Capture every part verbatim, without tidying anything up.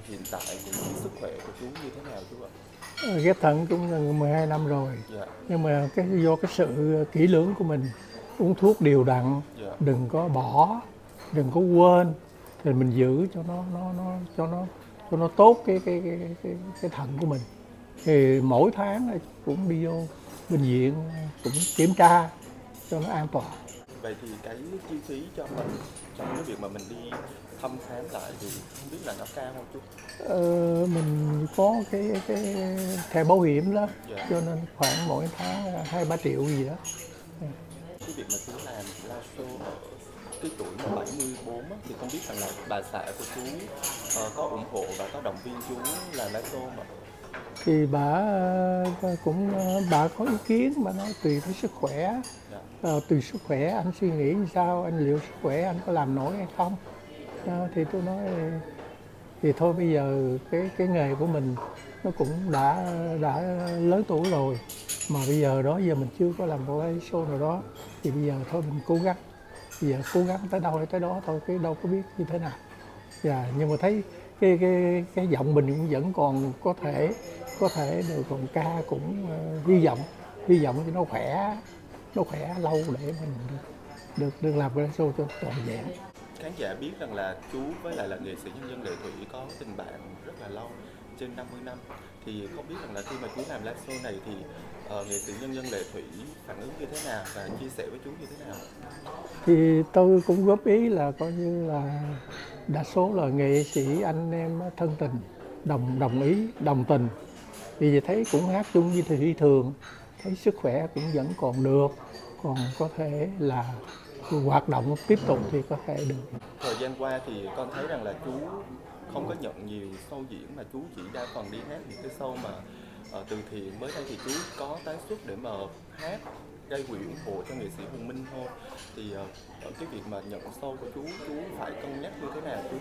hiện tại thì cái sức khỏe của chú như thế nào chú ạ? Ờ, ghép thận cũng gần mười hai năm rồi, Dạ, nhưng mà cái do cái sự kỹ lưỡng của mình, uống thuốc đều đặn, dạ, đừng có bỏ, đừng có quên, thì mình giữ cho nó nó nó cho nó cho nó tốt cái cái cái cái, cái thận của mình. Thì mỗi tháng là cũng đi vô bệnh viện cũng kiểm tra cho nó an toàn. vậy thì cái chi phí cho mình trong cái việc mà mình đi thăm khám lại thì không biết là nó cao không chú? Ờ, mình có cái cái thẻ bảo hiểm đó, Dạ, cho nên khoảng mỗi tháng hai ba triệu gì đó. cái việc mà chú làm live show ở cái tuổi mà bảy mươi bốn á, thì không biết rằng là bà xã của chú ờ, có ủng hộ và có động viên chú làm live show mà. Thì bà ờ, cũng ờ, bà có ý kiến, bà nói tùy theo sức khỏe. Dạ, Ờ, tùy sức khỏe anh suy nghĩ như sao, anh liệu sức khỏe anh có làm nổi hay không. Ờ, thì tôi nói thì thôi bây giờ cái cái nghề của mình nó cũng đã đã lớn tuổi rồi, mà bây giờ đó giờ mình chưa có làm một cái show nào đó, thì bây giờ thôi mình cố gắng, bây giờ cố gắng tới đâu hay tới đó thôi, cái đâu có biết như thế nào. Dạ, nhưng mà thấy cái cái cái giọng mình cũng vẫn còn có thể có thể được, còn ca cũng ờ, hy vọng hy vọng cho nó khỏe, nó khỏe lâu để mình được được, được làm cái show cho toàn vẹn. khán giả biết rằng là chú với lại là nghệ sĩ nhân dân Lệ Thủy có tình bạn rất là lâu, trên năm mươi năm, thì không biết rằng là khi mà chú làm live show này thì ờ, nghệ sĩ nhân dân Lệ Thủy phản ứng như thế nào và chia sẻ với chú như thế nào? Thì tôi cũng góp ý là coi như là đa số là nghệ sĩ anh em thân tình, đồng đồng ý đồng tình, vì thấy cũng hát chung với Thùy Thường, thấy sức khỏe cũng vẫn còn được, còn có thể là hoạt động tiếp tục thì có thể được. Thời gian qua thì con thấy rằng là chú không có nhận nhiều show diễn mà chú chỉ đa phần đi hát những cái show mà ờ, từ thiện. Mới đây thì chú có tái xuất để mà hát gây quỹ ủng hộ cho nghệ sĩ Hùng Minh thôi. Thì ờ, ở cái việc mà nhận show của chú, chú phải cân nhắc như thế nào chú?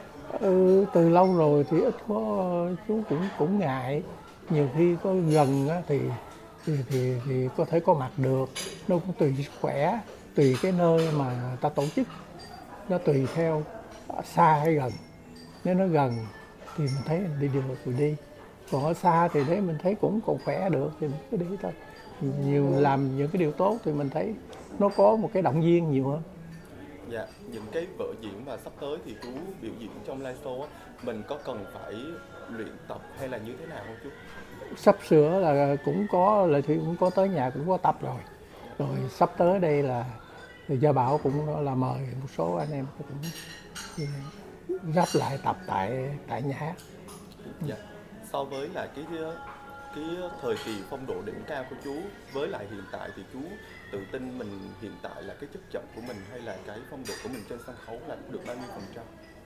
Ừ, từ lâu rồi thì ít có, chú cũng cũng ngại, nhiều khi có gần á, thì, thì thì thì có thể có mặt được, nó cũng tùy sức khỏe, tùy cái nơi mà ta tổ chức, nó tùy theo xa hay gần. Nếu nó gần thì mình thấy đi được thì đi, còn ở xa thì thấy mình thấy cũng còn khỏe được thì mình cứ đi thôi. Nhiều làm những cái điều tốt thì mình thấy nó có một cái động viên nhiều hơn. Dạ, những cái vở diễn mà sắp tới thì chú biểu diễn trong live show á, mình có cần phải luyện tập hay là như thế nào không chú? Sắp sửa là cũng có, Lệ Thủy cũng có tới nhà cũng có tập rồi, rồi sắp tới đây là Gia Bảo cũng là mời một số anh em cũng gấp lại tập tại tại nhà hát. Dạ. So với là cái cái thời kỳ phong độ đỉnh cao của chú với lại hiện tại thì chú tự tin mình hiện tại là cái chất giọng của mình hay là cái phong độ của mình trên sân khấu là được bao nhiêu phần trăm?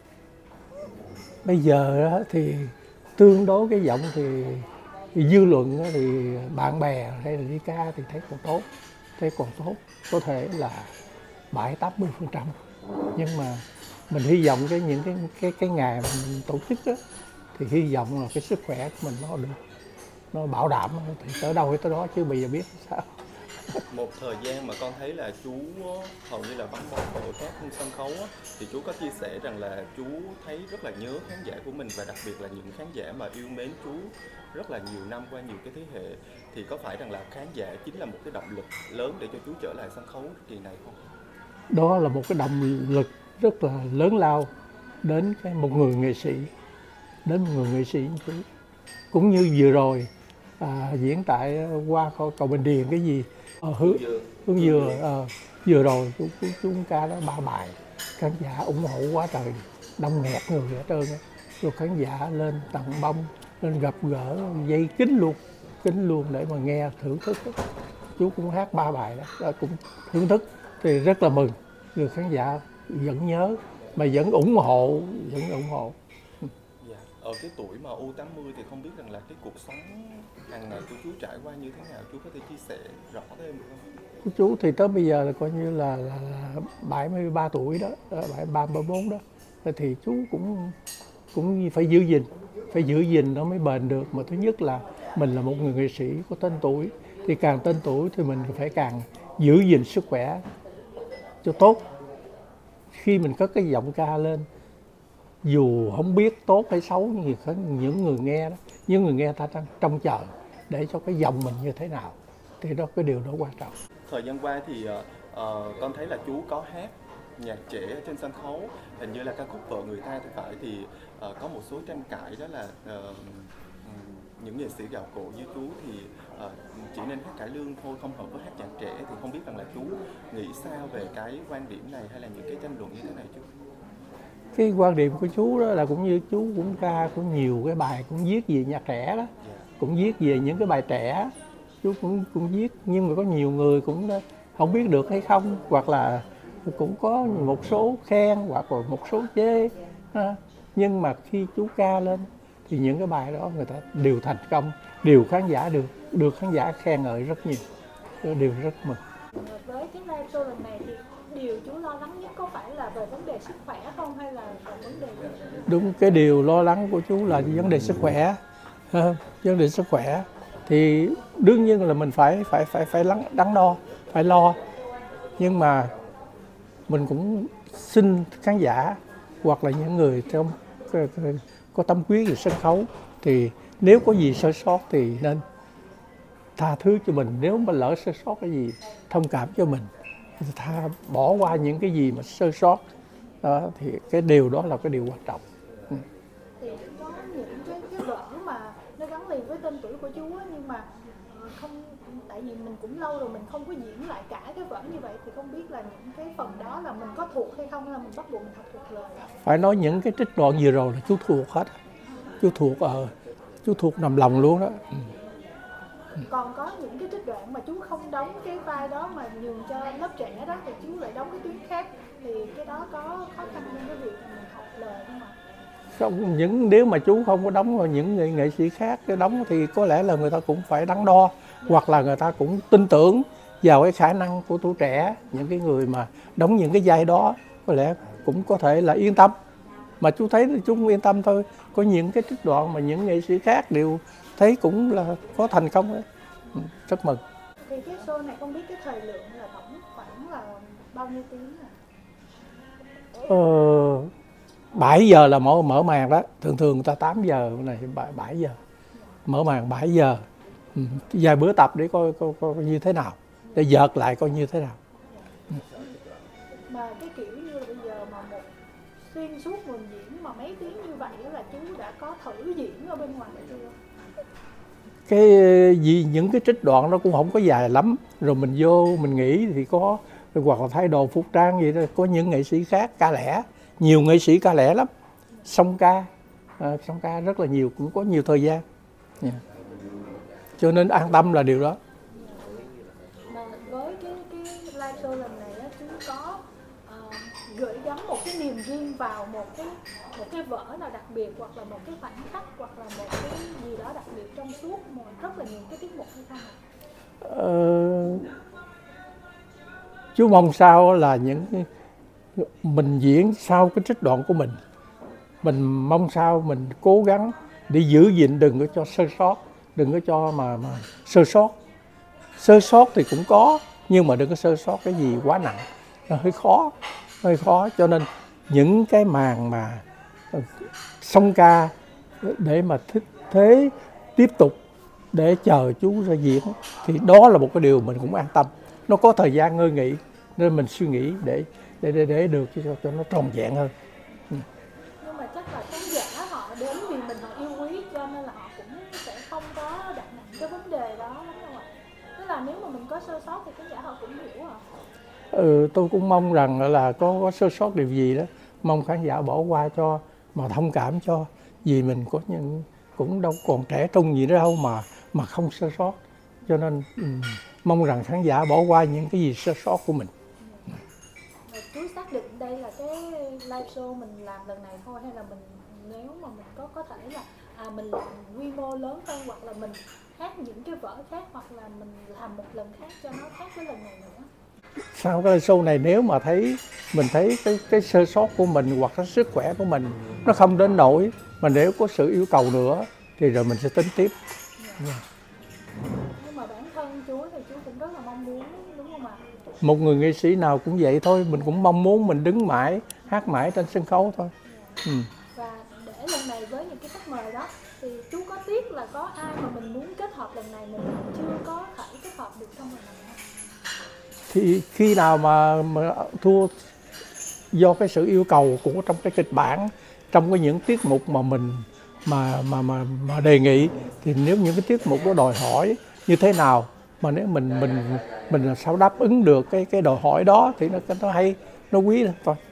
Bây giờ đó thì tương đối cái giọng thì, thì dư luận đó thì bạn bè hay là đi ca thì thấy còn tốt, thấy còn tốt, có thể là bảy tám mươi phần trăm, nhưng mà mình hy vọng cái những cái cái cái ngày mà mình tổ chức đó, thì hy vọng là cái sức khỏe của mình nó được, nó bảo đảm, thì tới đâu hay tới đó, chứ bây giờ biết sao. Một thời gian mà con thấy là chú hầu như là vắng bóng ở các sân khấu á, thì chú có chia sẻ rằng là chú thấy rất là nhớ khán giả của mình và đặc biệt là những khán giả mà yêu mến chú rất là nhiều năm qua nhiều cái thế hệ, thì có phải rằng là khán giả chính là một cái động lực lớn để cho chú trở lại sân khấu kỳ này không? Đó là một cái động lực rất là lớn lao đến cái một người nghệ sĩ, đến một người nghệ sĩ như chú. Cũng như vừa rồi à, diễn tại qua cầu, cầu Bình Điền cái gì ờ, hướng hướng vừa ờ, vừa rồi chú, chú, chú ca đó ba bài, khán giả ủng hộ quá trời, đông nghẹt người hết trơn á, rồi khán giả lên tặng bông, lên gặp gỡ dây kính luôn, kính luôn để mà nghe thưởng thức đó. Chú cũng hát ba bài đó, đó cũng thưởng thức thì rất là mừng, người khán giả vẫn nhớ mà vẫn ủng hộ, vẫn ủng hộ. Dạ. Ở cái tuổi mà u tám mươi thì không biết rằng là cái cuộc sống hàng ngày của chú trải qua như thế nào, chú có thể chia sẻ rõ thêm được không? Chú thì tới bây giờ là coi như là, là, là bảy mươi ba tuổi đó, bảy ba mươi bốn đó, thì chú cũng cũng phải giữ gìn, phải giữ gìn nó mới bền được. Mà thứ nhất là mình là một người nghệ sĩ có tên tuổi, thì càng tên tuổi thì mình phải càng giữ gìn sức khỏe cho tốt. Khi mình cất cái giọng ca lên, dù không biết tốt hay xấu, nhưng thì những người nghe đó, những người nghe ta đang trông chờ để cho cái giọng mình như thế nào, thì đó cái điều đó quan trọng. Thời gian qua thì uh, con thấy là chú có hát nhạc trẻ trên sân khấu, hình như là ca khúc Vợ Người Ta thì phải, thì uh, có một số tranh cãi đó là uh, những nghệ sĩ gạo cội như chú thì uh, chỉ nên hát cải lương thôi, không hợp với hát nhạc trẻ, thì không biết rằng là chú nghĩ sao về cái quan điểm này hay là những cái tranh luận như thế này chú? Cái quan điểm của chú đó là cũng như chú cũng ca cũng nhiều cái bài cũng viết về nhạc trẻ đó, cũng viết về những cái bài trẻ, chú cũng cũng viết, nhưng mà có nhiều người cũng không biết được hay không, hoặc là cũng có một số khen hoặc là một số chê ha. Nhưng mà khi chú ca lên thì những cái bài đó người ta đều thành công, đều khán giả được được khán giả khen ngợi rất nhiều, đều rất mừng. Với cái live show lần này thì điều chú lo lắng nhất có phải là về vấn đề sức khỏe không, hay là còn vấn đề gì? Đúng, cái điều lo lắng của chú là vấn đề sức khỏe. Ha, vấn đề sức khỏe thì đương nhiên là mình phải phải phải phải lắng đắn đo, phải lo. Nhưng mà mình cũng xin khán giả hoặc là những người trong có tâm huyết về sân khấu thì nếu có gì sơ sót thì nên tha thứ cho mình. Nếu mà lỡ sơ sót cái gì, thông cảm cho mình, tha bỏ qua những cái gì mà sơ sót đó, thì cái điều đó là cái điều quan trọng. Ừ. Thì có những cái, cái vở mà nó gắn liền với tên tuổi của chú á, nhưng mà không, tại vì mình cũng lâu rồi mình không có diễn lại cả cái vở như vậy, thì không biết là những cái phần đó là mình có thuộc hay không, hay là mình bắt buộc mình học thuộc lời. Phải nói những cái trích đoạn vừa rồi là chú thuộc hết, chú thuộc ở ờ, chú thuộc nằm lòng luôn đó. Ừ. Còn có những cái trích đoạn mà chú không đóng cái vai đó mà nhường cho lớp trẻ đó, thì chú lại đóng cái tuyến khác, thì cái đó có khó khăn trong cái việc mình học lời không ạ? Không, những nếu mà chú không có đóng rồi những nghệ, nghệ sĩ khác cái đóng thì có lẽ là người ta cũng phải đắn đo, dạ. Hoặc là người ta cũng tin tưởng vào cái khả năng của tuổi trẻ, những cái người mà đóng những cái vai đó có lẽ cũng có thể là yên tâm. Mà chú thấy chú cũng yên tâm thôi. Có những cái trích đoạn mà những nghệ sĩ khác đều thấy cũng là có thành công đấy. Rất mừng. Thì cái show này không biết cái thời lượng là tổng khoảng là bao nhiêu tiếng à? Ờ, bảy giờ là mở, mở màn đó. Thường thường người ta tám giờ, này bảy giờ. Mở màn bảy giờ. Ừ, vài bữa tập để coi, coi, coi như thế nào. Để dợt lại coi như thế nào. Mà cái kiểu như là bây giờ mà một xuyên suốt mình diễn mà mấy tiếng như vậy là chú đã có thử diễn ở bên ngoài chưa? Cái gì những cái trích đoạn nó cũng không có dài lắm, rồi mình vô mình nghĩ thì có, hoặc là thay đồ phục trang gì đó. Có những nghệ sĩ khác ca lẻ, nhiều nghệ sĩ ca lẻ lắm, song ca, à, song ca rất là nhiều, cũng có nhiều thời gian, yeah. Cho nên an tâm là điều đó. Mà với cái cái live show lần này á, chú có uh, gửi gắm một cái niềm riêng vào một cái một cái vở nào đặc biệt, hoặc là một cái khoảnh khắc, hoặc là một cái gì đó đặc biệt trong suốt một rất là nhiều cái tiết mục hay không ạ? Ờ, chú mong sao là những mình diễn sau cái trích đoạn của mình, mình mong sao mình cố gắng để giữ gìn, đừng có cho sơ sót, đừng có cho mà, mà sơ sót. Sơ sót thì cũng có, nhưng mà đừng có sơ sót cái gì quá nặng, nó hơi khó, hơi khó. Cho nên những cái màn mà song ca để mà thích thế tiếp tục để chờ chú ra diễn thì đó là một cái điều mình cũng an tâm. Nó có thời gian ngơi nghỉ nên mình suy nghĩ để để để, để được cho, cho nó tròn vẹn hơn. Ừ. Nhưng mà chắc là khán giả họ đến vì mình họ yêu quý, cho nên là họ cũng sẽ không có đặt nặng cái vấn đề đó lắm đâu ạ. Tức là nếu mà mình có sơ sót thì khán giả họ cũng hiểu ạ. Ừ, tôi cũng mong rằng là có, có sơ sót điều gì đó, mong khán giả bỏ qua cho, mà thông cảm cho, vì mình có những cũng đâu còn trẻ trung gì nữa đâu mà mà không sơ sót. Cho nên um, mong rằng khán giả bỏ qua những cái gì sơ sót của mình. Và chú xác định đây là cái live show mình làm lần này thôi, hay là mình nếu mà mình có có thể là à, mình làm quy mô lớn hơn, hoặc là mình hát những cái vở khác, hoặc là mình làm một lần khác cho nó khác với lần này nữa? Sau cái show này nếu mà thấy mình thấy cái cái sơ sót của mình hoặc cái sức khỏe của mình nó không đến nỗi, mà nếu có sự yêu cầu nữa thì rồi mình sẽ tính tiếp. Yeah. Yeah. Nhưng mà bản thân chú thì chú cũng rất là mong muốn, đúng không ạ? Một người nghệ sĩ nào cũng vậy thôi, mình cũng mong muốn mình đứng mãi, hát mãi trên sân khấu thôi. Yeah. Ừ. Và mời đó, thì chú có tiếc là có ai mà mình muốn kết hợp lần này mình chưa có thể kết hợp được trong lần này không? Thì khi nào mà, mà thua do cái sự yêu cầu của trong cái kịch bản, trong cái những tiết mục mà mình mà mà mà mà đề nghị, thì nếu những cái tiết mục đó đòi hỏi như thế nào mà nếu mình mình mình làm sao đáp ứng được cái cái đòi hỏi đó thì nó nó hay, nó quý thôi.